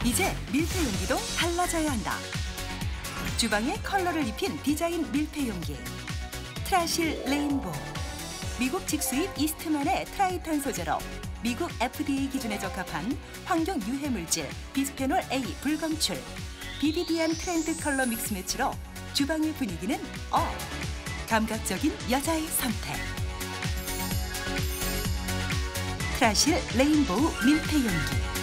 이제 밀폐 용기도 달라져야 한다. 주방에 컬러를 입힌 디자인 밀폐 용기. 트라실 레인보우. 미국 직수입 이스트만의 트라이탄 소재로 미국 FDA 기준에 적합한 환경 유해 물질 비스페놀 A 불검출. 비비디안 트렌드 컬러 믹스 매치로 주방의 분위기는 업. 감각적인 여자의 선택. 트라실 레인보우 밀폐 용기.